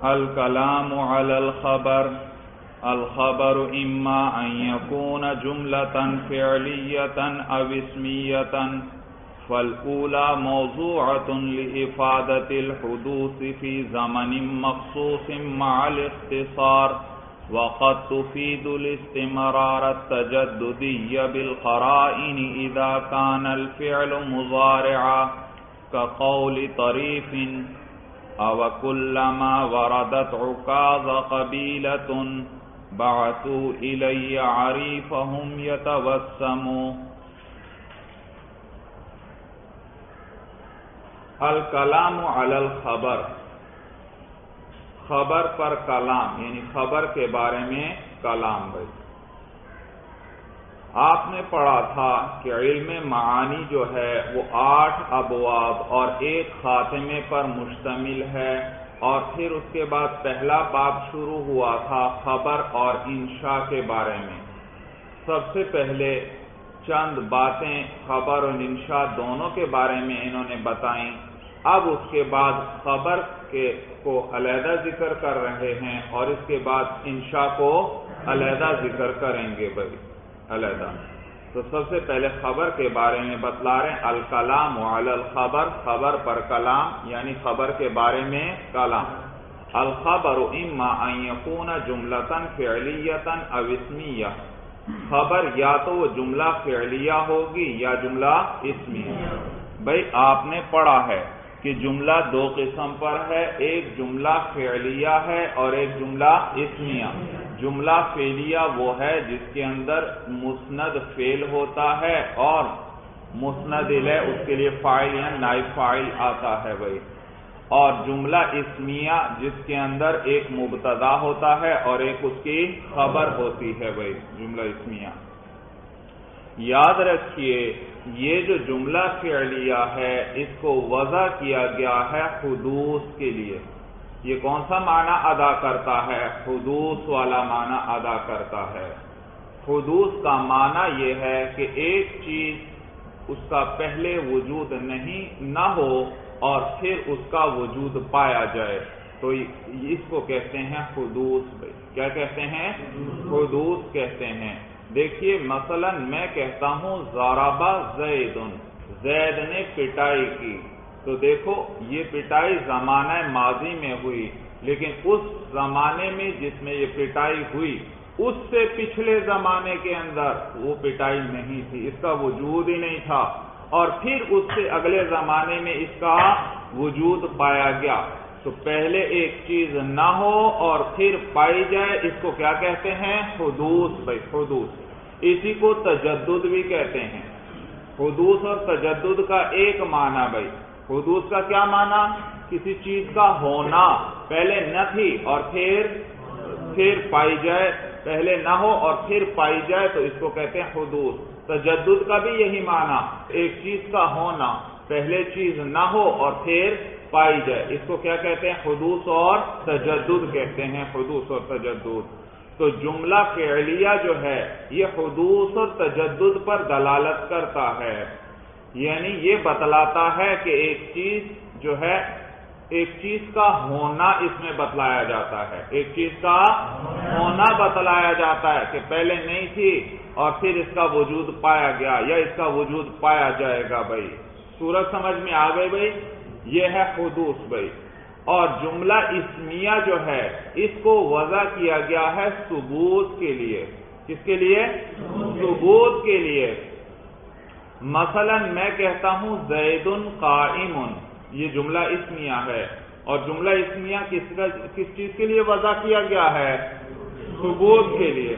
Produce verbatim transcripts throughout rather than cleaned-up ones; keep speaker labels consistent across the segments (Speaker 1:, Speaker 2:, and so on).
Speaker 1: الکلام علی الخبر الخبر اما ان یکون جملة فعلیة او اسمیة فالأولى موضوعة لإفادة الحدوث في زمن مخصوص مع الاختصار وقد تفيد الاستمرار التجددي بالقرائن إذا كان الفعل مضارعا كقول طريف أو كلما وردت عكاظ قبيلة بعثوا إلي عريفهم يتوسموا. الکلام علی الخبر، خبر پر کلام یعنی خبر کے بارے میں کلام. بھائی آپ نے پڑھا تھا کہ علم معانی جو ہے وہ آٹھ ابواب اور ایک خاتمے پر مشتمل ہے، اور پھر اس کے بعد پہلا باب شروع ہوا تھا خبر اور انشاء کے بارے میں. سب سے پہلے چند باتیں خبر اور انشاء دونوں کے بارے میں انہوں نے بتائیں. اب اس کے بعد خبر کے کو علیحدہ ذکر کر رہے ہیں اور اس کے بعد انشاء کو علیحدہ ذکر کریں گے. بھائی علیحدہ تو سب سے پہلے خبر کے بارے میں بتلا رہے ہیں. الکلام علی الخبر، خبر پر کلام یعنی خبر کے بارے میں کلام. الخبر اما ان یکون جملۃ فعلیۃ او اسمیہ، خبر یا تو وہ جملہ فعلیہ ہوگی یا جملہ اسمیہ. بھائی آپ نے پڑھا ہے کہ جملہ دو قسم پر ہے، ایک جملہ فعلیہ ہے اور ایک جملہ اسمیہ. جملہ فعلیہ وہ ہے جس کے اندر مسند فعل ہوتا ہے اور مسند الیہ اس کے لیے فاعل یا نائب فاعل آتا ہے. بھائی اور جملہ اسمیہ جس کے اندر ایک مبتدا ہوتا ہے اور ایک اس کی خبر ہوتی ہے. بھائی جملہ اسمیہ یاد رکھیے، یہ جو جملہ فعلیہ ہے اس کو وضع کیا گیا ہے حدوث کے لیے. یہ کون سا معنی ادا کرتا ہے؟ حدوث والا معنی ادا کرتا ہے. حدوث کا معنی یہ ہے کہ ایک چیز اس کا پہلے وجود نہیں نہ ہو اور پھر اس کا وجود پایا جائے، تو اس کو کہتے ہیں حدوث. بھائی کیا کہتے ہیں؟ حدوث کہتے ہیں. دیکھیے مثلا میں کہتا ہوں ضرب زید، زید نے پٹائی کی، تو دیکھو یہ پٹائی زمانہ ماضی میں ہوئی، لیکن اس زمانے میں جس میں یہ پٹائی ہوئی اس سے پچھلے زمانے کے اندر وہ پٹائی نہیں تھی، اس کا وجود ہی نہیں تھا، اور پھر اس سے اگلے زمانے میں اس کا وجود پایا گیا. تو پہلے ایک چیز نہ ہو اور پھر پائی جائے، اس کو کیا کہتے ہیں؟ حدوث. بھائی حدوث، اسی کو تجدد بھی کہتے ہیں. حدوث اور تجدد کا ایک معنی، بھائی حدوث کا کیا معنی؟ کسی چیز کا ہونا، پہلے نہ تھی اور پھر پھر پائی جائے، پہلے نہ ہو اور پھر پائی جائے تو اس کو کہتے ہیں حدوث. تجدد کا بھی یہی معنی، ایک چیز کا ہونا، پہلے چیز نہ ہو اور پھر پائی جائے، اس کو کیا کہتے ہیں؟ حدوث اور تجدد کہتے ہیں. حدوث اور تجدد. تو جملہ فعلیہ جو ہے یہ حدوث اور تجدد پر دلالت کرتا ہے، یعنی یہ بتلاتا ہے کہ ایک چیز جو ہے ایک چیز کا ہونا اس میں بتلایا جاتا ہے، ایک چیز کا ہونا بتلایا جاتا ہے کہ پہلے نہیں تھی اور پھر اس کا وجود پایا گیا یا اس کا وجود پایا جائے گا. بھائی صورت سمجھ میں آ گئی؟ بھائی یہ ہے حدوث. بھائی اور جملہ اسمیہ جو ہے اس کو وضع کیا گیا ہے ثبوت کے لیے. کس کے لیے؟ ثبوت کے لیے. مثلا میں کہتا ہوں زید قائم، یہ جملہ اسمیہ ہے، اور جملہ اسمیہ کس کس چیز کے لیے وضع کیا گیا ہے؟ ثبوت کے لیے.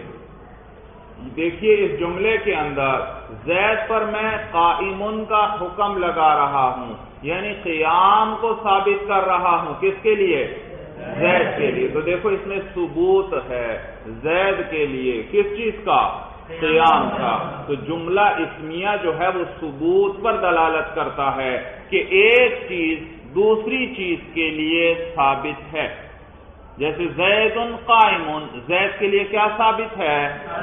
Speaker 1: دیکھیے اس جملے کے اندر زید پر میں قائم کا حکم لگا رہا ہوں، یعنی قیام کو ثابت کر رہا ہوں. کس کے لیے؟ زید کے لیے. تو دیکھو اس میں ثبوت ہے زید کے لیے، کس چیز کا؟ قیام کا. تو جملہ اسمیہ جو ہے وہ ثبوت پر دلالت کرتا ہے کہ ایک چیز دوسری چیز کے لیے ثابت ہے. جیسے زید قائم، زید کے لیے کیا ثابت ہے؟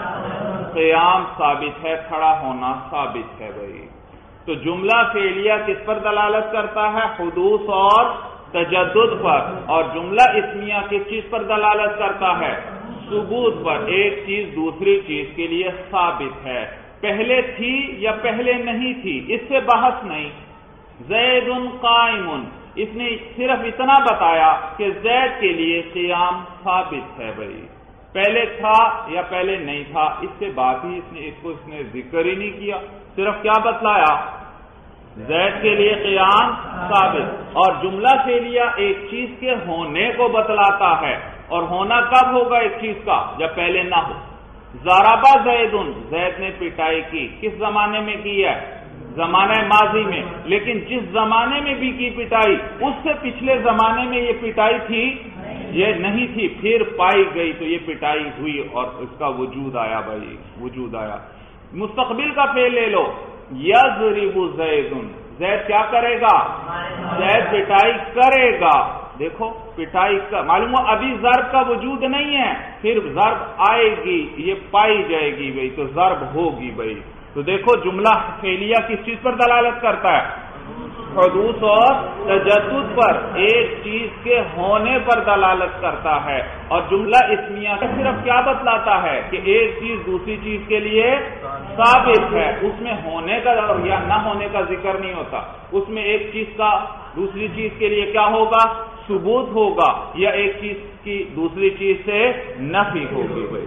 Speaker 1: قیام ثابت ہے، کھڑا ہونا ثابت ہے. بھائی تو جملہ فعلیہ کس پر دلالت کرتا ہے؟ حدوث اور تجدد پر، اور جملہ اسمیہ کس چیز پر دلالت کرتا ہے؟ ثبوت پر۔ ایک چیز دوسری چیز کے لیے ثابت ہے، پہلے تھی یا پہلے نہیں تھی اس سے بحث نہیں۔ زید قائم، اس نے صرف اتنا بتایا کہ زید کے لیے قیام ثابت ہے، بھائی پہلے تھا یا پہلے نہیں تھا اس سے بات ہی اس نے اس کو اس نے ذکر ہی نہیں کیا، صرف کیا بتلایا؟ زید کے لیے قیام ثابت۔ اور جملہ فعلیہ ایک چیز کے ہونے کو بتلاتا ہے، اور ہونا کب ہوگا ایک چیز کا؟ جب پہلے نہ ہو۔ ضربا زید، زید نے پٹائی کی، کس زمانے میں کی ہے؟ زمانہ ماضی میں، لیکن جس زمانے میں بھی کی پٹائی اس سے پچھلے زمانے میں یہ پٹائی تھی؟ یہ نہیں تھی، پھر پائی گئی تو یہ پٹائی ہوئی اور اس کا وجود آیا، بھائی وجود آیا۔ مستقبل کا فعل لے لو، یضرب زید، زید کیا کرے گا؟ زید پٹائی کرے گا۔ دیکھو پٹائی کا معلوم ہو ابھی ضرب کا وجود نہیں ہے، پھر ضرب آئے گی، یہ پائی جائے گی بھائی تو ضرب ہوگی بھائی۔ تو دیکھو جملہ فعلیہ کس چیز پر دلالت کرتا ہے؟ حدوث اور تجدد پر، ایک چیز کے ہونے پر دلالت کرتا ہے۔ اور جملہ اسمیہ صرف کیا بتلاتا ہے کہ ایک چیز دوسری چیز کے لیے ثابت ہے، اس میں ہونے کا یا نہ ہونے کا ذکر نہیں ہوتا، اس میں ایک چیز کا دوسری چیز کے لیے کیا ہوگا؟ ثبوت ہوگا، یا ایک چیز کی دوسری چیز سے نفی ہوگی بھائی۔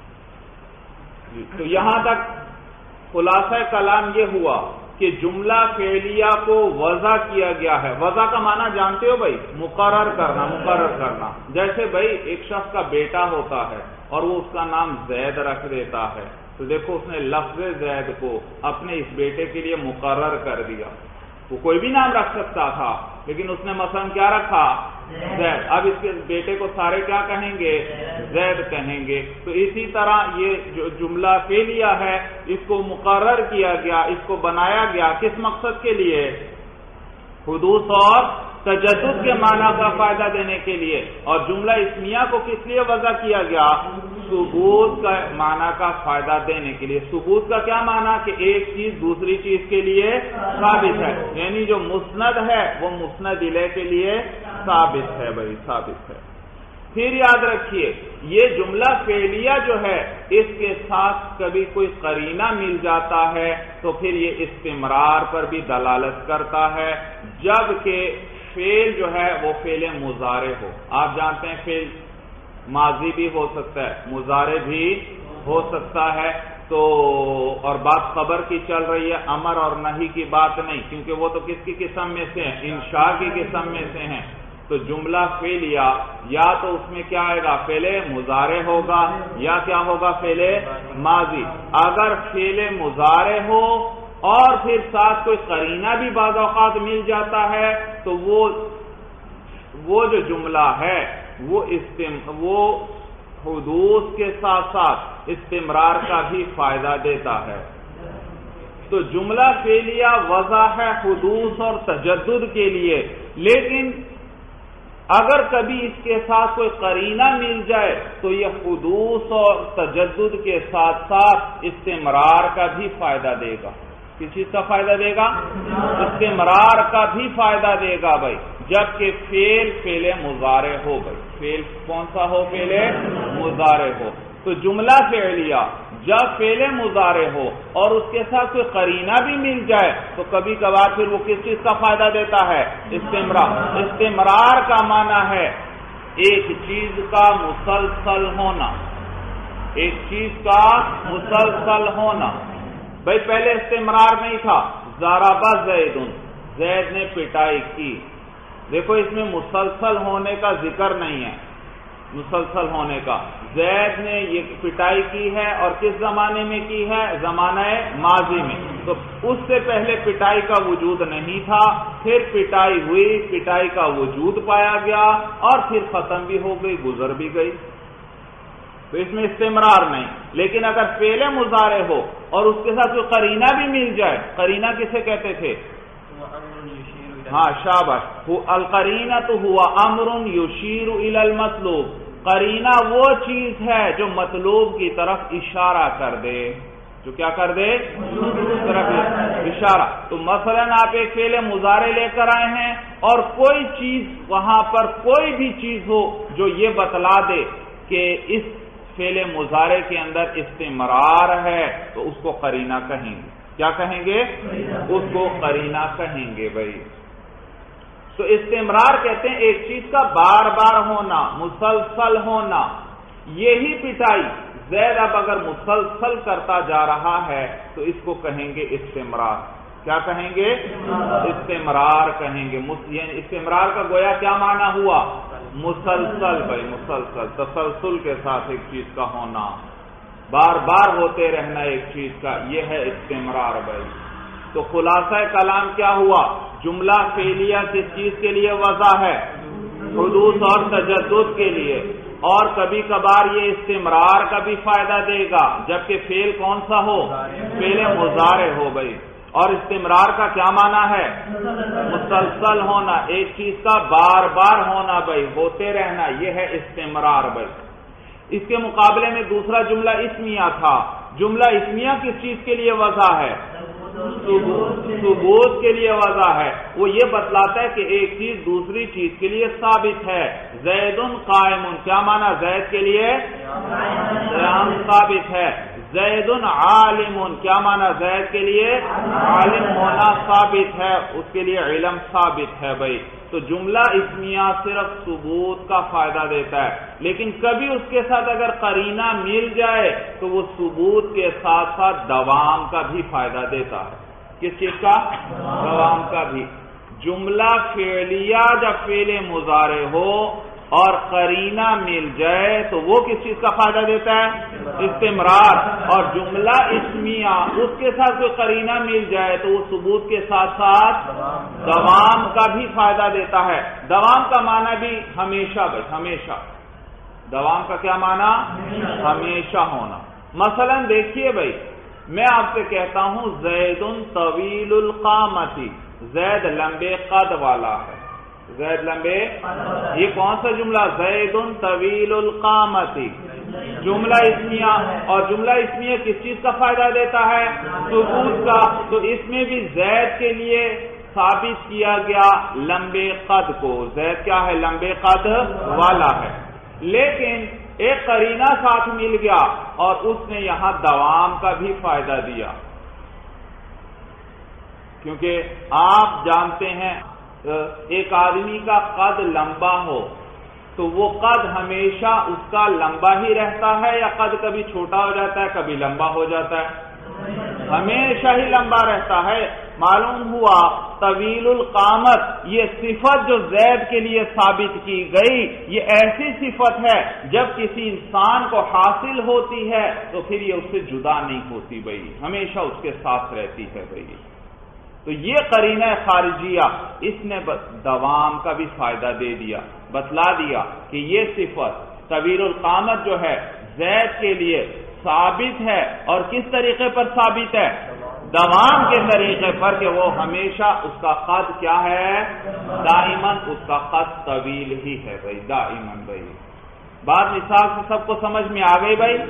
Speaker 1: تو یہاں تک خلاصہ کلام یہ ہوا کہ جملہ فعلیہ کو وضع کیا گیا ہے۔ وضع کا معنی جانتے ہو بھائی؟ مقرر کرنا، مقرر کرنا۔ جیسے بھائی ایک شخص کا بیٹا ہوتا ہے اور وہ اس کا نام زید رکھ دیتا ہے، تو دیکھو اس نے لفظ زید کو اپنے اس بیٹے کے لیے مقرر کر دیا۔ وہ کوئی بھی نام رکھ سکتا تھا لیکن اس نے مثلا کیا رکھا؟ زید۔ اب اس کے بیٹے کو سارے کیا کہیں گے؟ زید کہیں گے۔ تو اسی طرح یہ جو جملہ فعلیہ ہے اس کو مقرر کیا گیا، اس کو بنایا گیا کس مقصد کے لیے؟ حدوث اور تجدد کے معنی کا فائدہ دینے کے لیے۔ اور جملہ اسمیہ کو کس لیے وضع کیا گیا؟ ثبوت کا معنی کا فائدہ دینے کے لیے۔ ثبوت کا کیا معنی؟ کہ ایک چیز دوسری چیز کے لیے ثابت ہے، یعنی جو مسند ہے وہ مسند الیہ کے لیے ثابت ہے بھائی، ثابت ہے۔ پھر یاد رکھیے یہ جملہ فعلیہ جو ہے اس کے ساتھ کبھی کوئی قرینہ مل جاتا ہے تو پھر یہ استمرار پر بھی دلالت کرتا ہے، جبکہ فعل جو ہے وہ فعل مضارع ہو۔ آپ جانتے ہیں فعل ماضی بھی ہو سکتا ہے، مضارع بھی ہو سکتا ہے، تو اور بات خبر کی چل رہی ہے، امر اور نہی کی بات نہیں، کیونکہ وہ تو کس کی قسم میں سے ہیں؟ انشاء کی قسم میں سے ہیں۔ تو جملہ فعلیہ یا تو اس میں کیا آئے گا؟ فعل مضارع ہوگا یا کیا ہوگا؟ فعل ماضی۔ اگر فعل مضارع ہو اور پھر ساتھ کوئی قرینہ بھی بعض اوقات مل جاتا ہے تو وہ وہ جو جملہ ہے وہ استم وہ حدوث کے ساتھ ساتھ استمرار کا بھی فائدہ دیتا ہے۔ تو جملہ فعلیہ وضع ہے حدوث اور تجدد کے لیے، لیکن اگر کبھی اس کے ساتھ کوئی قرینہ مل جائے تو یہ حدوث اور تجدد کے ساتھ ساتھ استمرار کا بھی فائدہ دے گا۔ کس چیز کا فائدہ دے گا؟ استمرار کا بھی فائدہ دے گا بھائی، جبکہ فعل فعل مضارع ہو بھائی۔ فعل کون سا ہو؟ فعل مضارع ہو۔ تو جملہ فعلیہ جب فعل مضارع ہو اور اس کے ساتھ کوئی قرینہ بھی مل جائے تو کبھی کبھار پھر وہ کس چیز کا فائدہ دیتا ہے؟ استمرار۔ استمرار کا معنی ہے ایک چیز کا مسلسل ہونا، ایک چیز کا مسلسل ہونا۔ بھائی پہلے استمرار نہیں تھا، ضرب زید، زید نے پٹائی کی، دیکھو اس میں مسلسل ہونے کا ذکر نہیں ہے، مسلسل ہونے کا۔ زید نے یہ پٹائی کی ہے اور کس زمانے میں کی ہے؟ زمانہ ماضی میں۔ تو اس سے پہلے پٹائی کا وجود نہیں تھا، پھر پٹائی ہوئی، پٹائی کا وجود پایا گیا اور پھر ختم بھی ہو گئی، گزر بھی گئی، تو اس میں استمرار نہیں۔ لیکن اگر فعل مضارع ہو اور اس کے ساتھ کوئی قرینہ بھی مل جائے، قرینہ کسے کہتے تھے؟ ہاں شاباش، القرینۃ ہوا امر یشیر الی المطلوب، قرینہ وہ چیز ہے جو مطلوب کی طرف اشارہ کر دے، جو کیا کر دے؟ طرف اشارہ. تو مثلا آپ ایک فعل مضارع لے کر آئے ہیں اور کوئی چیز وہاں پر کوئی بھی چیز ہو جو یہ بتلا دے کہ اس فعل مضارع کے اندر استمرار ہے تو اس کو قرینہ کہیں گے. کیا کہیں گے؟ اس کو قرینہ کہیں گے بھائی. تو استمرار کہتے ہیں ایک چیز کا بار بار ہونا، مسلسل ہونا. یہی پٹائی زید اب اگر مسلسل کرتا جا رہا ہے تو اس کو کہیں گے استمرار. کیا کہیں گے؟ استمرار کہیں گے. یعنی استمرار کا گویا کیا معنی ہوا؟ مسلسل بھائی، مسلسل تسلسل کے ساتھ ایک چیز کا ہونا، بار بار ہوتے رہنا ایک چیز کا، یہ ہے استمرار بھائی. تو خلاصہ کلام کیا ہوا؟ جملہ فعلیہ کس چیز کے لیے وضع ہے؟ حدوث اور تجدد کے لیے. اور کبھی کبھار یہ استمرار کا بھی فائدہ دے گا جبکہ فعل کون سا ہو؟ فعل مضارع ہو بھائی. اور استمرار کا کیا معنی ہے؟ مسلسل ہونا، ایک چیز کا بار بار ہونا بھائی، ہوتے رہنا، یہ ہے استمرار بھائی. اس کے مقابلے میں دوسرا جملہ اسمیہ تھا. جملہ اسمیہ کس چیز کے لیے وضع ہے؟ ثبوت کے لیے وضع ہے. وہ یہ بتلاتا ہے کہ ایک چیز دوسری چیز کے لیے ثابت ہے. زید قائم، کیا معنی زید کے لیے؟ قیام ثابت ہے. زید عالم، کیا معنی زید کے لیے؟ عالم ہونا ثابت ہے، اس کے لیے علم ثابت ہے بھائی. تو جملہ اسمیہ صرف ثبوت کا فائدہ دیتا ہے، لیکن کبھی اس کے ساتھ اگر قرینہ مل جائے تو وہ ثبوت کے ساتھ ساتھ دوام کا بھی فائدہ دیتا ہے. کس چیز کا؟ دوام کا بھی. جملہ فعلیہ جب فعل مضارع ہو اور قرینہ مل جائے تو وہ کس چیز کا فائدہ دیتا ہے؟ استمرار. اور جملہ اسمیہ اس کے ساتھ کوئی قرینہ مل جائے تو وہ ثبوت کے ساتھ ساتھ دوام کا بھی فائدہ دیتا ہے. دوام کا معنی بھی ہمیشہ بھائی، ہمیشہ. دوام کا کیا معنی؟ ہمیشہ ہونا. مثلا دیکھیے بھائی، میں آپ سے کہتا ہوں زید طویل القامتی، زید لمبے قد والا ہے. زید لمبے، یہ کون سا جملہ؟ زید طویل القامتی، جملہ اسمیہ. اور جملہ اسمیہ کس چیز کا فائدہ دیتا ہے؟ ثبوت کا. تو اس میں بھی زید کے لیے ثابت کیا گیا لمبے قد کو. زید کیا ہے؟ لمبے قد والا ہے. لیکن ایک قرینہ ساتھ مل گیا اور اس نے یہاں دوام کا بھی فائدہ دیا، کیونکہ آپ جانتے ہیں ایک آدمی کا قد لمبا ہو تو وہ قد ہمیشہ اس کا لمبا ہی رہتا ہے یا قد کبھی چھوٹا ہو جاتا ہے، کبھی لمبا ہو جاتا ہے؟ ہمیشہ ہی لمبا رہتا ہے. معلوم ہوا طویل القامت یہ صفت جو زید کے لیے ثابت کی گئی، یہ ایسی صفت ہے جب کسی انسان کو حاصل ہوتی ہے تو پھر یہ اس سے جدا نہیں ہوتی بھائی، ہمیشہ اس کے ساتھ رہتی ہے بھائی. تو یہ قرینہ خارجیہ اس نے دوام کا بھی فائدہ دے دیا، بتلا دیا کہ یہ صفت طویل القامت جو ہے زید کے لیے ثابت ہے. اور کس طریقے پر ثابت ہے؟ دوام کے طریقے پر، کہ وہ ہمیشہ اس کا قد کیا ہے؟ دائماً اس کا قد طویل ہی ہے بھائی، دائماً بھائی. بات مثال سے سب کو سمجھ میں آ گئی بھائی.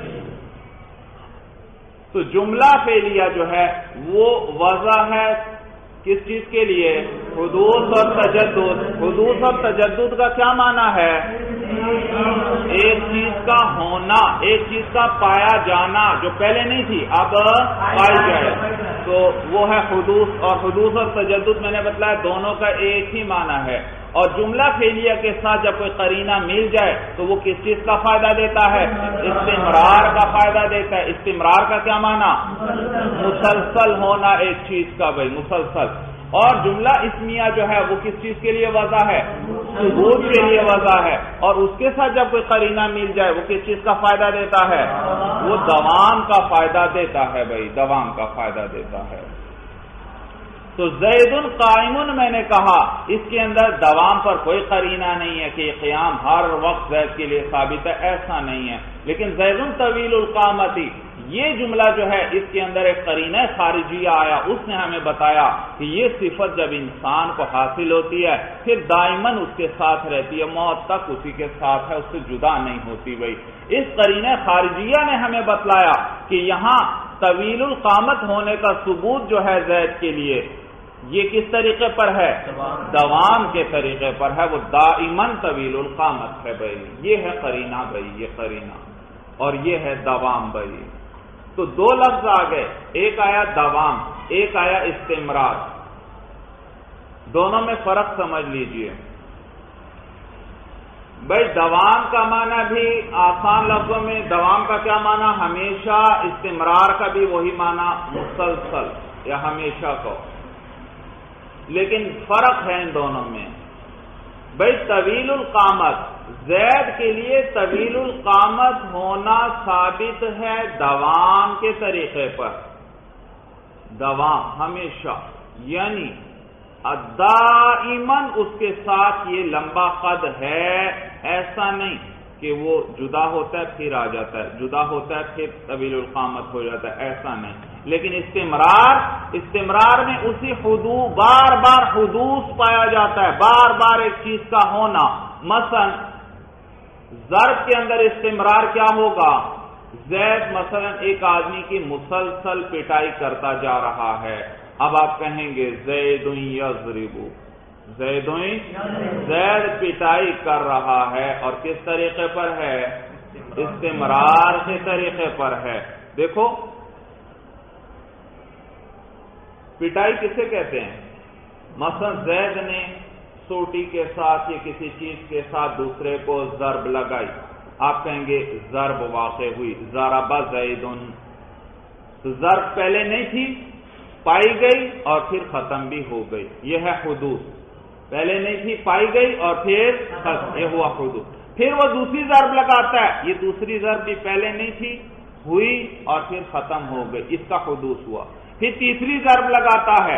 Speaker 1: تو جملہ فعلیہ جو ہے وہ وضع ہے کس چیز کے لیے؟ حدوث اور تجدد. حدوث اور تجدد کا کیا معنی ہے؟ ایک چیز کا ہونا، ایک چیز کا پایا جانا جو پہلے نہیں تھی اب پائی جائے، تو وہ ہے حدوث. اور حدوث اور تجدد میں نے بتلایا دونوں کا ایک ہی معنی ہے. اور جملہ فعلیہ کے ساتھ جب کوئی قرینہ مل جائے تو وہ کس چیز کا فائدہ دیتا ہے؟ استمرار کا فائدہ دیتا ہے. استمرار کا کیا معنی؟ مسلسل ہونا ایک چیز کا بھائی، مسلسل. اور جملہ اسمیہ جو ہے وہ کس چیز کے لیے وضع ہے؟ ثبوت کے لیے وضع ہے. اور اس کے ساتھ جب کوئی قرینہ مل جائے وہ کس چیز کا فائدہ دیتا ہے؟ وہ دوام کا فائدہ دیتا ہے بھائی، دوام کا فائدہ دیتا ہے. تو زید قائم میں نے کہا اس کے اندر دوام پر کوئی قرینہ نہیں ہے کہ یہ قیام ہر وقت زید کے لیے ثابت ہے، ایسا نہیں ہے. لیکن زید طویل القامتی یہ جملہ جو ہے اس کے اندر ایک قرینہ خارجیہ آیا، اس نے ہمیں بتایا کہ یہ صفت جب انسان کو حاصل ہوتی ہے پھر دائماً اس کے ساتھ رہتی ہے، موت تک اسی کے ساتھ ہے، اس سے جدا نہیں ہوتی بھائی. اس قرینہ خارجیہ نے ہمیں بتلایا کہ یہاں طویل القامت ہونے کا ثبوت جو ہے زید کے لیے یہ کس طریقے پر ہے؟ دوام کے طریقے پر ہے، وہ دائماً طویل القامت ہے بھائی، یہ ہے قرینہ بھائی، یہ قرینہ، اور یہ ہے دوام بھائی۔ تو دو لفظ آ گئے، ایک آیا دوام، ایک آیا استمرار، دونوں میں فرق سمجھ لیجئے بھائی۔ دوام کا معنی بھی آسان لفظوں میں، دوام کا کیا معنی؟ ہمیشہ، استمرار کا بھی وہی معنی مسلسل یا ہمیشہ کو، لیکن فرق ہے ان دونوں میں بھائی۔ طویل القامت، زید کے لیے طویل القامت ہونا ثابت ہے دوام کے طریقے پر، دوام ہمیشہ، یعنی دائماً اس کے ساتھ یہ لمبا قد ہے، ایسا نہیں کہ وہ جدا ہوتا ہے پھر آ جاتا ہے، جدا ہوتا ہے پھر طویل القامت ہو جاتا ہے، ایسا نہیں۔ لیکن استمرار، استمرار میں اسی حدوث، بار بار حدوث پایا جاتا ہے، بار بار ایک چیز کا ہونا۔ مثلا ضرب کے اندر استمرار کیا ہوگا؟ زید مثلا ایک آدمی کی مسلسل پٹائی کرتا جا رہا ہے، اب آپ کہیں گے زید یضرب، زید زید پٹائی کر رہا ہے، اور کس طریقے پر ہے؟ استمرار کے طریقے پر ہے۔ دیکھو پٹائی کسے کہتے ہیں؟ مثلا زید نے سوٹی کے ساتھ یا کسی چیز کے ساتھ دوسرے کو ضرب لگائی، آپ کہیں گے ضرب واقع ہوئی، ضرب زید، تو ضرب پہلے نہیں تھی، پائی گئی اور پھر ختم بھی ہو گئی، یہ ہے حدوث۔ پہلے نہیں تھی، پائی گئی اور پھر ختم، یہ ہوا حدوث۔ پھر وہ دوسری ضرب لگاتا ہے، یہ دوسری ضرب بھی پہلے نہیں تھی، ہوئی اور پھر ختم ہو گئی، اس کا حدوث ہوا۔ پھر تیسری ضرب لگاتا ہے،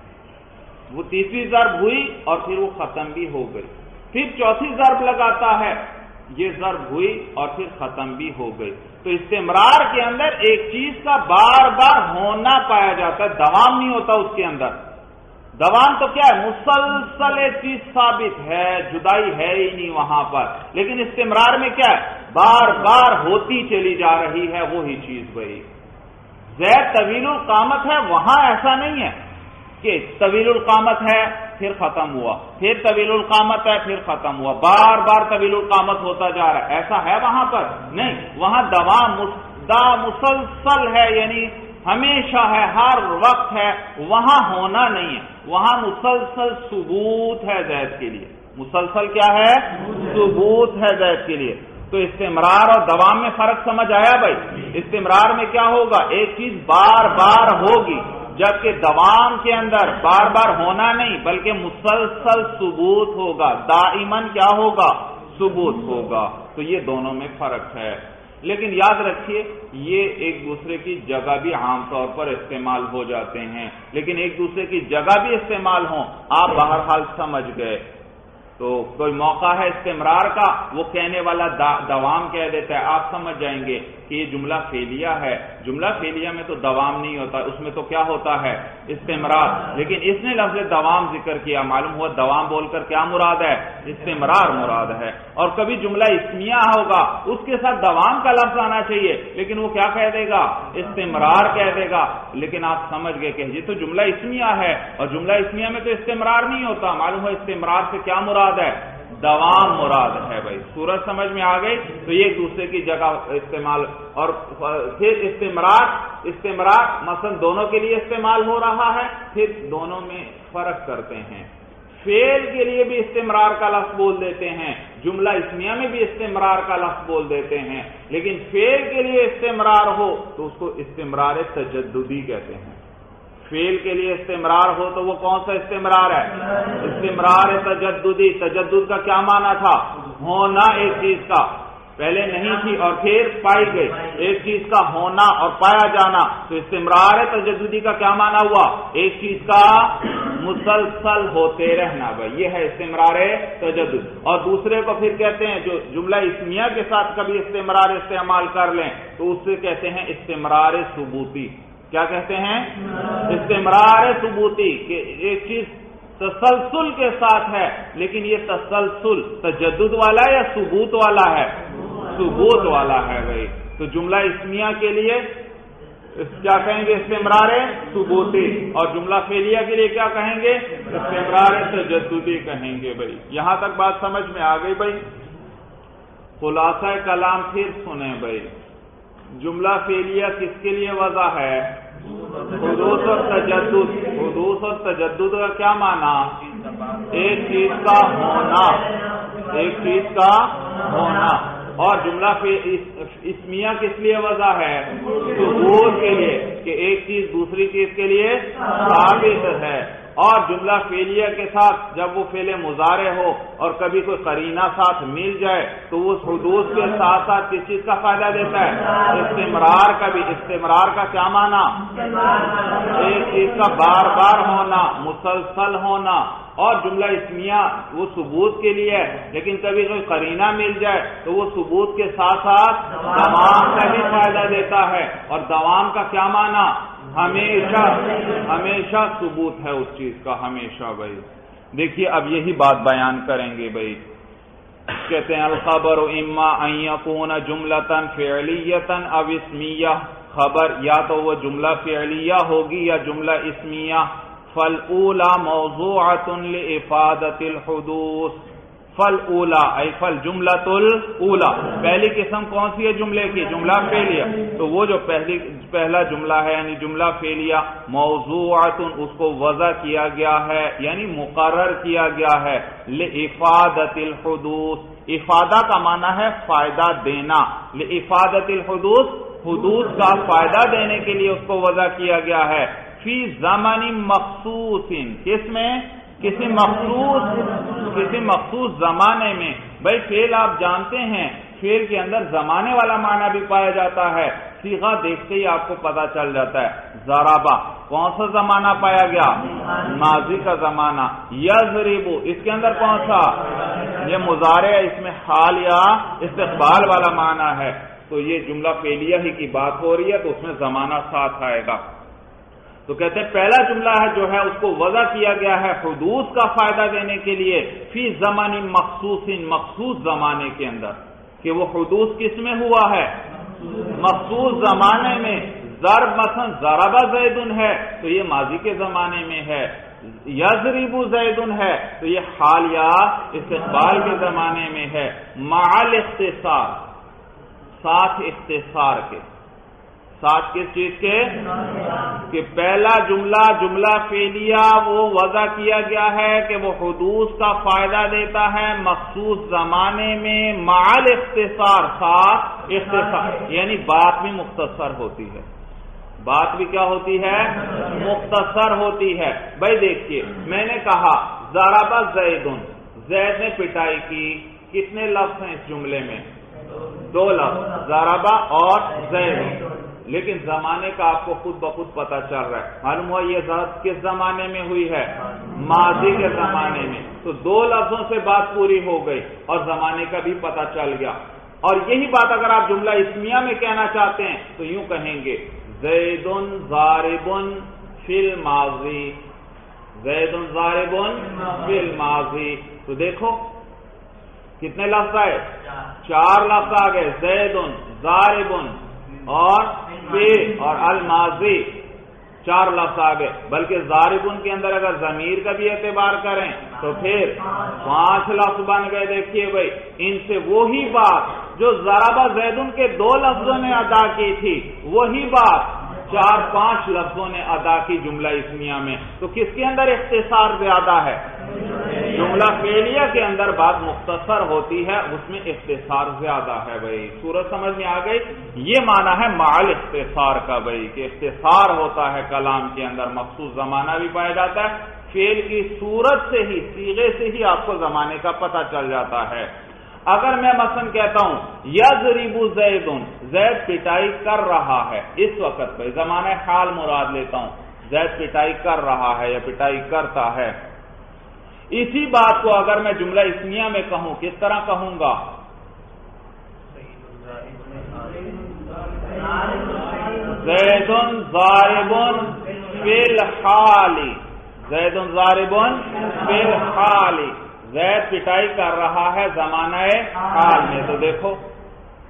Speaker 1: وہ تیسری ضرب ہوئی اور پھر وہ ختم بھی ہو گئی۔ پھر چوتھی ضرب لگاتا ہے، یہ ضرب ہوئی اور پھر ختم بھی ہو گئی۔ تو استمرار کے اندر ایک چیز کا بار بار ہونا پایا جاتا ہے، دوام نہیں ہوتا اس کے اندر۔ دوام تو کیا ہے؟ مسلسل ایک چیز ثابت ہے، جدائی ہے ہی نہیں وہاں پر۔ لیکن استمرار میں کیا ہے؟ بار بار ہوتی چلی جا رہی ہے وہی چیز بھائی۔ زید طویل القامت ہے، وہاں ایسا نہیں ہے کہ طویل القامت ہے پھر ختم ہوا، پھر طویل القامت ہے پھر ختم ہوا، بار بار طویل القامت ہوتا جا رہا ہے، ایسا ہے وہاں پر نہیں۔ وہاں دوام دا مسلسل ہے، یعنی ہمیشہ ہے، ہر وقت ہے، وہاں ہونا نہیں ہے، وہاں مسلسل ثبوت ہے زید کے لیے۔ مسلسل کیا ہے؟ ثبوت ہے زید کے لیے۔ تو استمرار اور دوام میں فرق سمجھ آیا بھائی؟ استمرار میں کیا ہوگا؟ ایک چیز بار بار ہوگی، جبکہ دوام کے اندر بار بار ہونا نہیں بلکہ مسلسل ثبوت ہوگا، دائماً کیا ہوگا؟ ثبوت ہوگا۔ تو یہ دونوں میں فرق ہے، لیکن یاد رکھیے یہ ایک دوسرے کی جگہ بھی عام طور پر استعمال ہو جاتے ہیں، لیکن ایک دوسرے کی جگہ بھی استعمال ہوں، آپ بہرحال سمجھ گئے۔ تو کوئی موقع ہے استمرار کا، وہ کہنے والا دوام کہہ دیتا ہے، آپ سمجھ جائیں گے کہ یہ جملہ فعلیہ ہے۔ جملہ فعلیہ میں تو دوام نہیں ہوتا، اس میں تو کیا ہوتا ہے؟ استمرار۔ لیکن اس نے لفظ دوام ذکر کیا، معلوم ہوا دوام بول کر کیا مراد ہے؟ استمرار مراد ہے۔ اور کبھی جملہ اسمیہ ہوگا، اس کے ساتھ دوام کا لفظ آنا چاہیے، لیکن وہ کیا کہہ دے گا؟ استمرار کہہ دے گا۔ لیکن آپ سمجھ گئے کہ یہ تو جملہ اسمیہ ہے، اور جملہ اسمیہ میں تو استمرار نہیں ہوتا، معلوم ہوا استمرار سے کیا مراد ہے؟ دوام مراد ہے بھائی۔ صورت سمجھ میں آ گئی؟ تو یہ ایک دوسرے کی جگہ استعمال، اور پھر استمرار، استمرار مثلا دونوں کے لیے استعمال ہو رہا ہے، پھر دونوں میں فرق کرتے ہیں۔ فعل کے لیے بھی استمرار کا لفظ بول دیتے ہیں، جملہ اسمیہ میں بھی استمرار کا لفظ بول دیتے ہیں، لیکن فعل کے لیے استمرار ہو تو اس کو استمرار تجددی کہتے ہیں۔ فعل کے لیے استمرار ہو تو وہ کون سا استمرار ہے؟ استمرار تجددی۔ تجدد کا کیا معنی تھا؟ ہونا ایک چیز کا، پہلے نہیں تھی اور پھر پائی گئی، ایک چیز کا ہونا اور پایا جانا۔ تو استمرار تجددی کا کیا معنی ہوا؟ ایک چیز کا مسلسل ہوتے رہنا بھائی، یہ ہے استمرار تجدد۔ اور دوسرے کو پھر کہتے ہیں، جو جملہ اسمیہ کے ساتھ کبھی استمرار استعمال کر لیں تو اس سے کہتے ہیں استمرار ثبوتی۔ کیا کہتے ہیں؟ استمرار ثبوتی، کہ ایک چیز تسلسل کے ساتھ ہے، لیکن یہ تسلسل تجدد والا یا ثبوت والا ہے؟ ثبوت والا ہے بھائی۔ تو جملہ اسمیہ کے لیے کیا کہیں گے؟ استمرار ثبوتی. اور جملہ فعلیہ کے لیے کیا کہیں گے؟ استمرار تجددی کہیں گے. بھائی یہاں تک بات سمجھ میں آ گئی. بھائی خلاصہ کلام پھر سنیں. بھائی جملہ فعلیہ کس کے لیے وضع ہے؟ حدوث اور تجدد. حدوث اور تجدد کا کیا معنی؟ ایک چیز کا ہونا، ایک چیز کا ہونا. اور جملہ اسمیہ کس لیے وضع ہے؟ ثبوت کے لیے کہ ایک چیز دوسری چیز کے لیے ثابت ہے. اور جملہ فعلیہ کے ساتھ جب وہ فعل مضارع ہو اور کبھی کوئی قرینہ ساتھ مل جائے تو وہ حدوث کے ساتھ ساتھ کس چیز کا فائدہ دیتا ہے؟ استمرار کا بھی. استمرار کا کیا معنی؟ ایک چیز کا بار بار ہونا، مسلسل ہونا. اور جملہ اسمیہ وہ ثبوت کے لیے ہے، لیکن کبھی کوئی قرینہ مل جائے تو وہ ثبوت کے ساتھ ساتھ دوام کا بھی فائدہ دیتا ہے. اور دوام کا کیا معنی؟ ہمیشہ. ہمیشہ ثبوت ہے اس چیز کا، ہمیشہ. بھائی دیکھیے اب یہی بات بیان کریں گے. بھائی کہتے ہیں الخبر اما ان یکون جملۃ فعلیۃ او اسمیہ. خبر یا تو وہ جملہ فعلیہ ہوگی یا جملہ اسمیہ. فالاولی موضوعۃ لافادۃ الحدوث. فالاولی ای فالجملۃ الاولی. پہلی قسم کون سی ہے جملے کی؟ جملہ فعلیہ. تو وہ جو پہلی پہلا جملہ ہے یعنی جملہ فعلیہ، موضوعۃ اس کو وضع کیا گیا ہے یعنی مقرر کیا گیا ہے لافادۃ الحدوث. افادہ کا معنی ہے فائدہ دینا. لافادۃ الحدوث حدوث کا فائدہ دینے کے لیے اس کو وضع کیا گیا ہے. فی زمن مخصوص. کس میں؟ کسی مخصوص کسی مخصوص زمانے میں. بھائی فعل آپ جانتے ہیں فعل کے اندر زمانے والا معنی بھی پایا جاتا ہے. صیغہ دیکھتے ہی آپ کو پتا چل جاتا ہے. ضربہ کون سا زمانہ پایا گیا؟ ماضی کا زمانہ. یضرب اس کے اندر کون سا؟ یہ مضارع ہے، اس میں حال یا استقبال والا معنی ہے. تو یہ جملہ فعلیہ ہی کی بات ہو رہی ہے تو اس میں زمانہ ساتھ آئے گا. تو کہتے ہیں پہلا جملہ ہے جو ہے اس کو وضع کیا گیا ہے حدوث کا فائدہ دینے کے لیے فی زمان مخصوص، مخصوص زمانے کے اندر. کہ وہ حدوث کس میں ہوا ہے؟ مخصوص زمانے میں. ضرب مثلا ضرب زید ہے تو یہ ماضی کے زمانے میں ہے. یضرب زید ہے تو یہ حال یا استقبال کے زمانے میں ہے. مع الاختصار، ساتھ اختصار کے. ساتھ کس چیز کے؟ کہ پہلا جملہ جملہ فعلیہ وہ وضع کیا گیا ہے کہ وہ حدوث کا فائدہ دیتا ہے مخصوص زمانے میں. مع الاختصار، ساتھ اختصار یعنی بات بھی مختصر ہوتی ہے. بات بھی کیا ہوتی ہے؟ مختصر ہوتی ہے. بھائی دیکھیے میں نے کہا ضرب زید، زید نے پٹائی کی. کتنے لفظ ہیں اس جملے میں؟ دو لفظ، ضرب اور زید. لیکن زمانے کا آپ کو خود بخود پتا چل رہا ہے. معلوم ہوا یہ ضرب کس زمانے میں ہوئی ہے؟ ماضی کے زمانے میں. تو دو لفظوں سے بات پوری ہو گئی اور زمانے کا بھی پتا چل گیا. اور یہی بات اگر آپ جملہ اسمیہ میں کہنا چاہتے ہیں تو یوں کہیں گے زید ضارب فی الماضی. زید ضارب فی الماضی. تو دیکھو کتنے لفظ آئے؟ چار لفظ آ گئے. زید ضارب اور فی اور الماضی، چار لفظ آ گئے. بلکہ ضاربن کے اندر اگر ضمیر کا بھی اعتبار کریں تو پھر پانچ لفظ بن گئے. دیکھیے بھائی ان سے وہی بات جو ضرب زیدن کے دو لفظوں نے ادا کی تھی وہی بات چار پانچ لفظوں نے ادا کی جملہ اسمیہ میں. تو کس کے اندر اختصار زیادہ ہے؟ جملہ فعلیہ کے اندر بات مختصر ہوتی ہے، اس میں اختصار زیادہ ہے. بھائی صورت سمجھ میں آ گئی؟ یہ معنی ہے مع الاختصار کا. بھائی کہ اختصار ہوتا ہے کلام کے اندر، مخصوص زمانہ بھی پایا جاتا ہے. فعل کی صورت سے ہی، صیغے سے ہی آپ کو زمانے کا پتہ چل جاتا ہے. اگر میں مثلا کہتا ہوں یضرب زید، زید پٹائی کر رہا ہے، اس وقت پہ زمانہ حال مراد لیتا ہوں. زید پٹائی کر رہا ہے یا پٹائی کرتا ہے. اسی بات کو اگر میں جملہ اسمیہ میں کہوں کس طرح کہوں گا؟ زید ضارب فی الحال. زید ضارب فی الحال. زید پٹائی کر رہا ہے زمانہ حال میں. تو دیکھو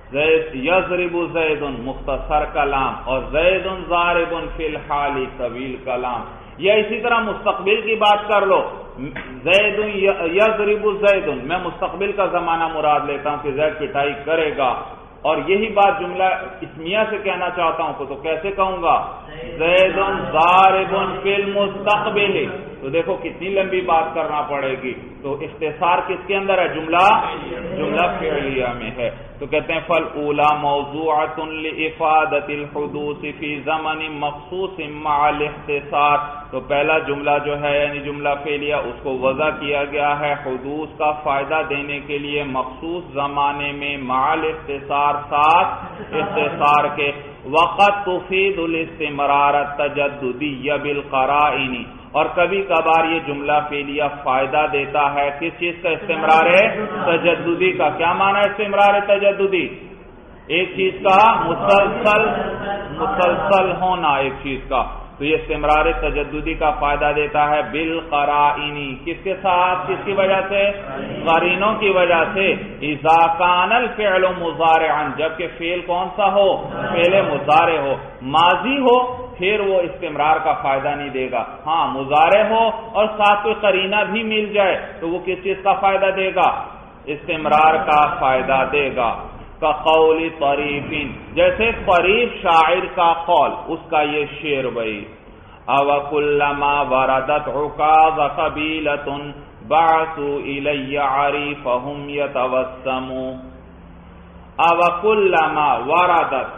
Speaker 1: زید یضرب زید مختصر کلام اور زید ضارب فی الحال طویل کلام. یا اسی طرح مستقبل کی بات کر لو، زید یضرب زید، میں مستقبل کا زمانہ مراد لیتا ہوں کہ زید پٹائی کرے گا، اور یہی بات جملہ اسمیہ سے کہنا چاہتا ہوں تو کیسے کہوں گا؟ زید ضارب فی المستقبل. تو دیکھو کتنی لمبی بات کرنا پڑے گی. تو اختصار کس کے اندر ہے؟ جملہ جملہ فعلیہ میں ہے. تو کہتے ہیں فالأولى موضوعة لإفادة الحدوث في زمن مخصوص مع الاختصار. تو پہلا جملہ جو ہے یعنی جملہ فعلیہ اس کو وضع کیا گیا ہے حدوث کا فائدہ دینے کے لیے مخصوص زمانے میں مع الاختصار، ساتھ اختصار کے. وقت تفید الاستمرار التجددی بالقرائن، اور کبھی کبھار یہ جملہ فعلیہ فائدہ دیتا ہے کس چیز کا؟ استمرار تجددی کا. کیا معنی ہے استمرار تجددی؟ ایک چیز کا مسلسل مسلسل ہونا ایک چیز کا. تو یہ استمرار تجددی کا فائدہ دیتا ہے بالقرائن، کس کے ساتھ؟ کس کی وجہ سے؟ قرینوں کی وجہ سے. اذا کان الفعل مضارعا، جبکہ فعل کون سا ہو؟ فعل مضارع ہو. ماضی ہو پھر وہ استمرار کا فائدہ نہیں دے گا. ہاں مضارع ہو اور ساتھ کوئی قرینہ بھی مل جائے تو وہ کس چیز کا فائدہ دے گا؟ استمرار کا فائدہ دے گا. کا قول طریف، جیسے طریف شاعر کا قول، اس کا یہ شعر بھائی. او کلما وردت عکاظ قبیلۃ بعثوا الی عریفهم یتوسموا. او کلما وردت،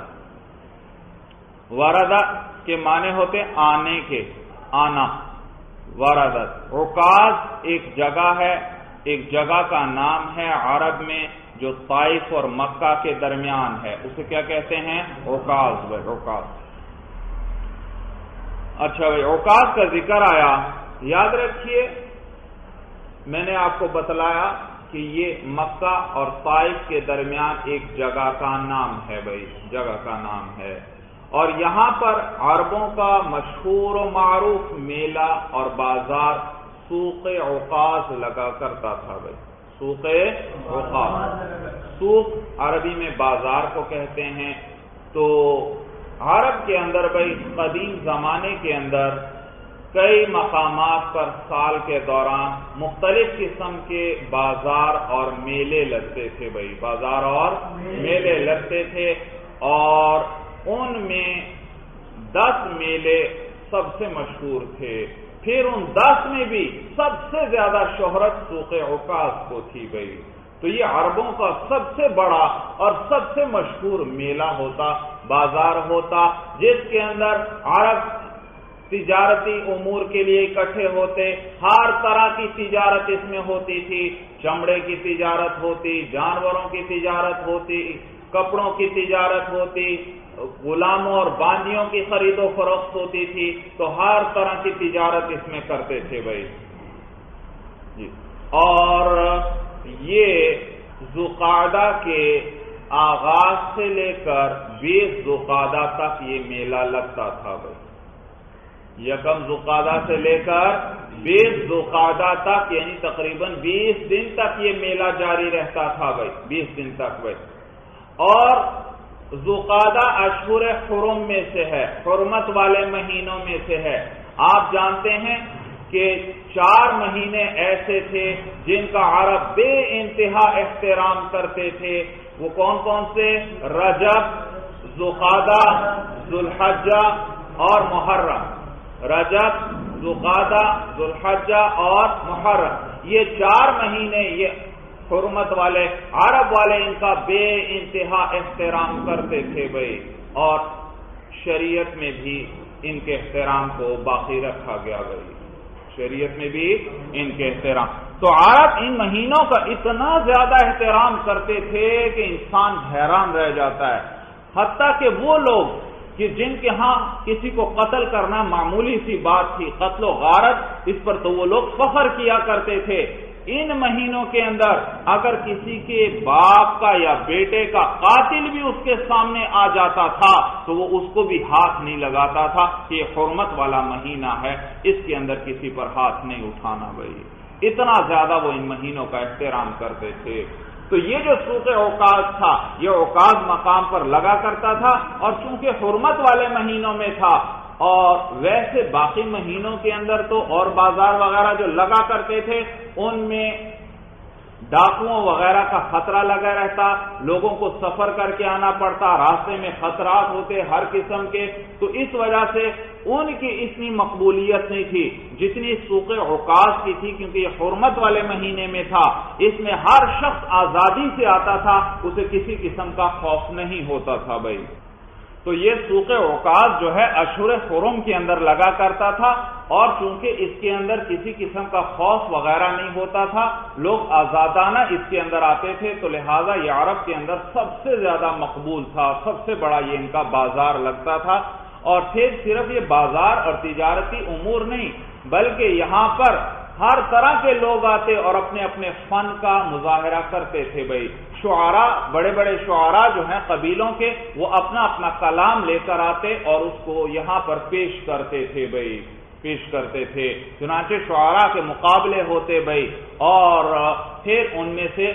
Speaker 1: وردت کے معنی ہوتے آنے کے، آنا. وردت عکاظ ایک جگہ ہے، ایک جگہ کا نام ہے عرب میں جو طائف اور مکہ کے درمیان ہے، اسے کیا کہتے ہیں؟ عکاظ. بھائی عکاظ. اچھا بھائی عکاظ کا ذکر آیا، یاد رکھیے میں نے آپ کو بتلایا کہ یہ مکہ اور طائف کے درمیان ایک جگہ کا نام ہے. بھائی جگہ کا نام ہے، اور یہاں پر عربوں کا مشہور و معروف میلہ اور بازار سوق عکاظ لگا کرتا تھا. بھائی سوق عکاظ، سوق عربی میں بازار کو کہتے ہیں. تو عرب کے اندر بھائی قدیم زمانے کے اندر کئی مقامات پر سال کے دوران مختلف قسم کے بازار اور میلے لگتے تھے. بھائی بازار اور میلے لگتے تھے، اور ان میں دس میلے سب سے مشہور تھے. پھر ان دس میں بھی سب سے زیادہ شہرت سوق عکاظ کو تھی. بھائی تو یہ عربوں کا سب سے بڑا اور سب سے مشہور میلہ ہوتا، بازار ہوتا، جس کے اندر عرب تجارتی امور کے لیے اکٹھے ہوتے. ہر طرح کی تجارت اس میں ہوتی تھی. چمڑے کی تجارت ہوتی، جانوروں کی تجارت ہوتی، کپڑوں کی تجارت ہوتی، غلاموں اور باندیوں کی خرید و فروخت ہوتی تھی. تو ہر طرح کی تجارت اس میں کرتے تھے. بھائی جی. اور یہ ذوالقعدہ کے آغاز سے لے کر بیس ذوالقعدہ تک یہ میلہ لگتا تھا. بھائی یکم ذوالقعدہ سے لے کر بیس ذوالقعدہ تک یعنی تقریباً بیس دن تک یہ میلہ جاری رہتا تھا. بھائی بیس دن تک. بھائی اور ذوالقعدہ اشہر حرم میں سے ہے، حرمت والے مہینوں میں سے ہے. آپ جانتے ہیں کہ چار مہینے ایسے تھے جن کا عرب بے انتہا احترام کرتے تھے. وہ کون کون سے؟ رجب، ذوالقعدہ، ذوالحجہ اور محرم. رجب، ذوالقعدہ، ذوالحجہ اور محرم، یہ چار مہینے یہ حرمت والے عرب والے ان کا بے انتہا احترام کرتے تھے. بھائی اور شریعت میں بھی ان کے احترام کو باقی رکھا گیا. بھائی شریعت میں بھی ان کے احترام. تو عرب ان مہینوں کا اتنا زیادہ احترام کرتے تھے کہ انسان حیران رہ جاتا ہے. حتیٰ کہ وہ لوگ کہ جن کے ہاں کسی کو قتل کرنا معمولی سی بات تھی، قتل و غارت، اس پر تو وہ لوگ فخر کیا کرتے تھے. ان مہینوں کے اندر اگر کسی کے باپ کا یا بیٹے کا قاتل بھی اس کے سامنے آ جاتا تھا تو وہ اس کو بھی ہاتھ نہیں لگاتا تھا کہ یہ حرمت والا مہینہ ہے، اس کے اندر کسی پر ہاتھ نہیں اٹھانا. بھائی اتنا زیادہ وہ ان مہینوں کا احترام کرتے تھے. تو یہ جو سوق عکاظ تھا یہ عکاظ مقام پر لگا کرتا تھا، اور چونکہ حرمت والے مہینوں میں تھا، اور ویسے باقی مہینوں کے اندر تو اور بازار وغیرہ جو لگا کرتے تھے ان میں ڈاکوؤں وغیرہ کا خطرہ لگا رہتا، لوگوں کو سفر کر کے آنا پڑتا، راستے میں خطرات ہوتے ہر قسم کے، تو اس وجہ سے ان کی اتنی مقبولیت نہیں تھی جتنی سوق عکاظ کی تھی، کیونکہ یہ حرمت والے مہینے میں تھا، اس میں ہر شخص آزادی سے آتا تھا، اسے کسی قسم کا خوف نہیں ہوتا تھا بھائی۔ تو یہ سوق عکاظ جو ہے اشہر حرم کے اندر لگا کرتا تھا، اور چونکہ اس کے اندر کسی قسم کا خوف وغیرہ نہیں ہوتا تھا، لوگ آزادانہ اس کے اندر آتے تھے، تو لہٰذا یہ عرب کے اندر سب سے زیادہ مقبول تھا، سب سے بڑا یہ ان کا بازار لگتا تھا۔ اور پھر صرف یہ بازار اور تجارتی امور نہیں، بلکہ یہاں پر ہر طرح کے لوگ آتے اور اپنے اپنے فن کا مظاہرہ کرتے تھے بھائی۔ شعراء، بڑے بڑے شعراء جو ہیں قبیلوں کے، وہ اپنا اپنا کلام لے کر آتے اور اس کو یہاں پر پیش کرتے تھے بھائی، پیش کرتے تھے۔ چنانچہ شعراء کے مقابلے ہوتے بھائی، اور پھر ان میں سے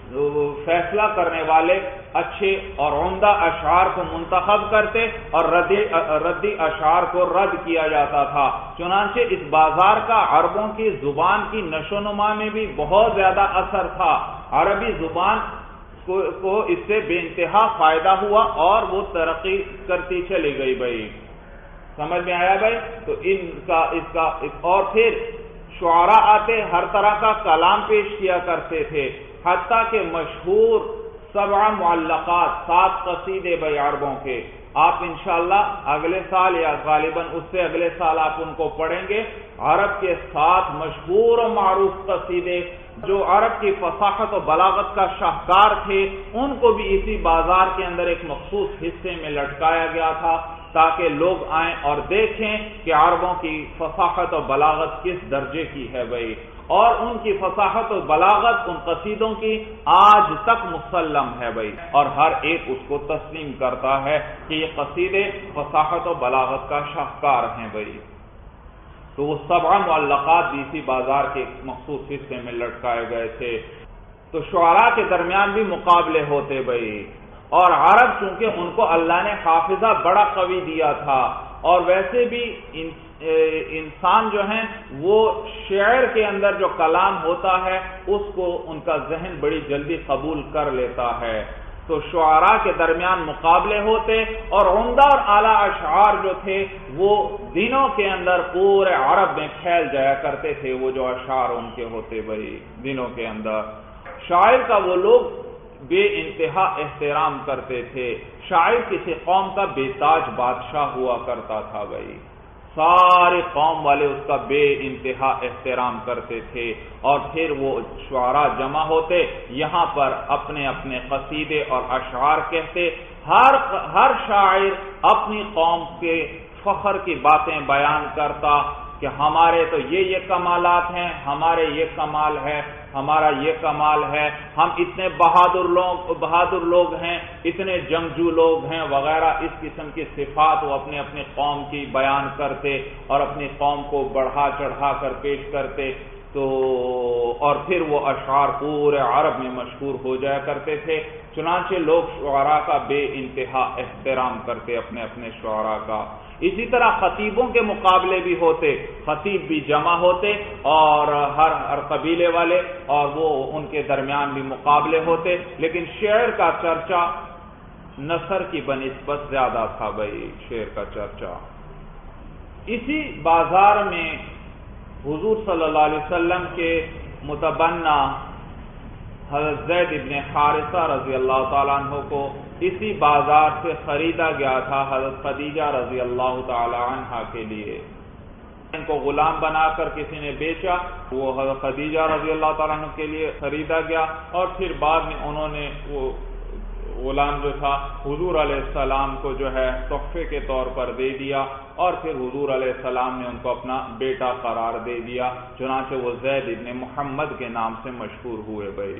Speaker 1: فیصلہ کرنے والے اچھے اور عمدہ اشعار کو منتخب کرتے اور ردی ردی اشعار کو رد کیا جاتا تھا۔ چنانچہ اس بازار کا عربوں کی زبان کی نشو و نما میں بھی بہت زیادہ اثر تھا، عربی زبان کو اس سے بے انتہا فائدہ ہوا اور وہ ترقی کرتی چلی گئی بھائی۔ سمجھ میں آیا بھائی؟ تو ان کا اس کا اور پھر شعراء آتے، ہر طرح کا کلام پیش کیا کرتے تھے، حتیٰ کہ مشہور سبع معلقات، سات قصیدے بھائی عربوں کے، آپ انشاءاللہ اگلے سال یا غالباً اس سے اگلے سال آپ ان کو پڑھیں گے۔ عرب کے سات مشہور و معروف قصیدے جو عرب کی فصاحت و بلاغت کا شاہکار تھے، ان کو بھی اسی بازار کے اندر ایک مخصوص حصے میں لٹکایا گیا تھا، تاکہ لوگ آئیں اور دیکھیں کہ عربوں کی فصاحت و بلاغت کس درجے کی ہے بھائی۔ اور ان کی فصاحت و بلاغت ان قصیدوں کی آج تک مسلم ہے بھائی، اور ہر ایک اس کو تسلیم کرتا ہے کہ یہ قصیدے فصاحت و بلاغت کا شاہکار ہیں بھائی۔ تو وہ سبع معلقات بھی اسی بازار کے ایک مخصوص حصے میں لٹکائے گئے تھے۔ تو شعراء کے درمیان بھی مقابلے ہوتے بھائی، اور عرب چونکہ ان کو اللہ نے حافظہ بڑا قوی دیا تھا، اور ویسے بھی انسان جو ہیں وہ شعر کے اندر جو کلام ہوتا ہے اس کو ان کا ذہن بڑی جلدی قبول کر لیتا ہے۔ تو شعراء کے درمیان مقابلے ہوتے، اور عمدہ اور اعلیٰ اشعار جو تھے وہ دنوں کے اندر پورے عرب میں پھیل جایا کرتے تھے، وہ جو اشعار ان کے ہوتے بھائی دنوں کے اندر۔ شاعر کا وہ لوگ بے انتہا احترام کرتے تھے، شاعر کسی قوم کا بے تاج بادشاہ ہوا کرتا تھا بھائی، سارے قوم والے اس کا بے انتہا احترام کرتے تھے۔ اور پھر وہ شعراء جمع ہوتے، یہاں پر اپنے اپنے قصیدے اور اشعار کہتے، ہر ہر شاعر اپنی قوم کے فخر کی باتیں بیان کرتا کہ ہمارے تو یہ یہ کمالات ہیں، ہمارے یہ کمال ہے، ہمارا یہ کمال ہے، ہم اتنے بہادر لوگ بہادر لوگ ہیں، اتنے جنگجو لوگ ہیں وغیرہ، اس قسم کی صفات وہ اپنے اپنے قوم کی بیان کرتے اور اپنی قوم کو بڑھا چڑھا کر پیش کرتے۔ تو اور پھر وہ اشعار پورے عرب میں مشہور ہو جایا کرتے تھے۔ چنانچہ لوگ شعراء کا بے انتہا احترام کرتے اپنے اپنے شعراء کا۔ اسی طرح خطیبوں کے مقابلے بھی ہوتے، خطیب بھی جمع ہوتے اور ہر ہر قبیلے والے، اور وہ ان کے درمیان بھی مقابلے ہوتے، لیکن شعر کا چرچا نثر کی بنسبت زیادہ تھا بھائی، شعر کا چرچا۔ اسی بازار میں حضور صلی اللہ علیہ وسلم کے متبنہ حضرت زید ابن حارثہ رضی اللہ تعالیٰ عنہ کو اسی بازار سے خریدا گیا تھا حضرت خدیجہ رضی اللہ تعالیٰ عنہ کے لیے۔ ان کو غلام بنا کر کسی نے بیچا، وہ حضرت خدیجہ رضی اللہ تعالیٰ عنہ کے لیے خریدا گیا، اور پھر بعد میں انہوں نے وہ غلام جو تھا حضور علیہ السلام کو جو ہے تحفے کے طور پر دے دیا، اور پھر حضور علیہ السلام نے ان کو اپنا بیٹا قرار دے دیا، چنانچہ وہ زید ابن محمد کے نام سے مشہور ہوئے بھائی۔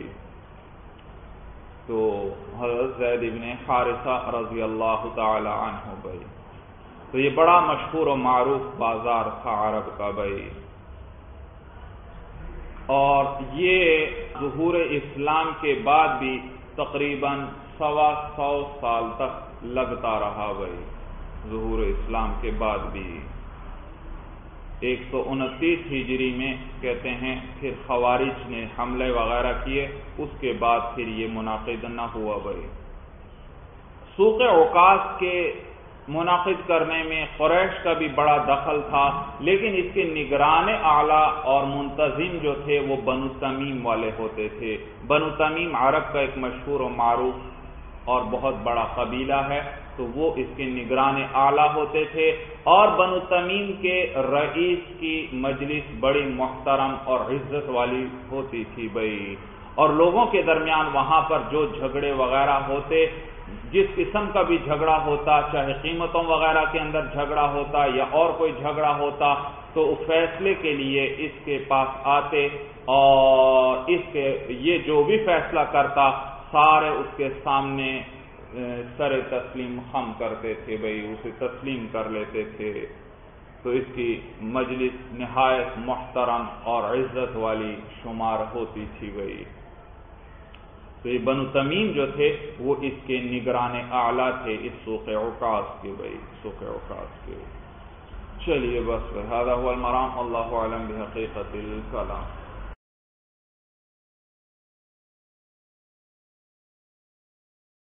Speaker 1: تو حضرت زید ابن حارثہ رضی اللہ تعالی عنہ بھائی، تو یہ بڑا مشہور و معروف بازار تھا عرب کا بھائی۔ اور یہ ظہور اسلام کے بعد بھی تقریباً سوا سو سال تک لگتا رہا بھائی، ظہور اسلام کے بعد بھی ایک سو انتیس ہجری میں کہتے ہیں پھر خوارج نے حملے وغیرہ کیے، اس کے بعد پھر یہ منعقد نہ ہوا بھائی۔ سوق عکاظ کے منعقد کرنے میں قریش کا بھی بڑا دخل تھا، لیکن اس کے نگران اعلیٰ اور منتظم جو تھے وہ بنو تمیم والے ہوتے تھے۔ بنو تمیم عرب کا ایک مشہور و معروف اور بہت بڑا قبیلہ ہے، تو وہ اس کے نگران اعلیٰ ہوتے تھے، اور بنو تمیم کے رئیس کی مجلس بڑی محترم اور عزت والی ہوتی تھی بھائی، اور لوگوں کے درمیان وہاں پر جو جھگڑے وغیرہ ہوتے، جس قسم کا بھی جھگڑا ہوتا، چاہے قیمتوں وغیرہ کے اندر جھگڑا ہوتا یا اور کوئی جھگڑا ہوتا، تو فیصلے کے لیے اس کے پاس آتے، اور اس کے یہ جو بھی فیصلہ کرتا سارے اس کے سامنے سر تسلیم خم کرتے تھے بھائی، اسے تسلیم کر لیتے تھے، تو اس کی مجلس نہایت محترم اور عزت والی شمار ہوتی تھی بھائی۔ تو یہ بنو تمیم جو تھے وہ اس کے نگران اعلیٰ تھے، اس سوق عکاظ کے بھائی، سوق عکاظ کے۔ چلیے بس هذا هو المرام، اللہ اعلم بحقیقت الکلام۔